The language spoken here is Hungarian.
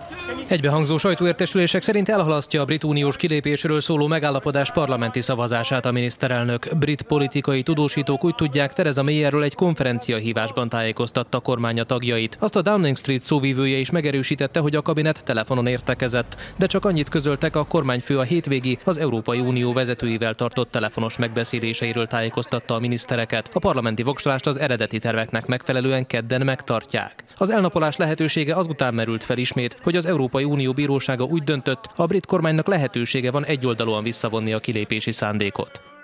Egybehangzó sajtóértesülések szerint elhalasztja a brit uniós kilépésről szóló megállapodás parlamenti szavazását a miniszterelnök. Brit politikai tudósítók úgy tudják, Theresa May erről egy konferenciahívásban tájékoztatta a kormánya tagjait. Azt a Downing Street szóvivője is megerősítette, hogy a kabinet telefonon értekezett, de csak annyit közöltek, a kormányfő a hétvégi az Európai Unió vezetőivel tartott telefonos megbeszéléseiről tájékoztatta a minisztereket. A parlamenti voksolást az eredeti terveknek megfelelően kedden megtartják. Az elnapolás lehetősége azután merült fel ismét, hogy az Európai Unió bírósága úgy döntött, a brit kormánynak lehetősége van egyoldalúan visszavonni a kilépési szándékot.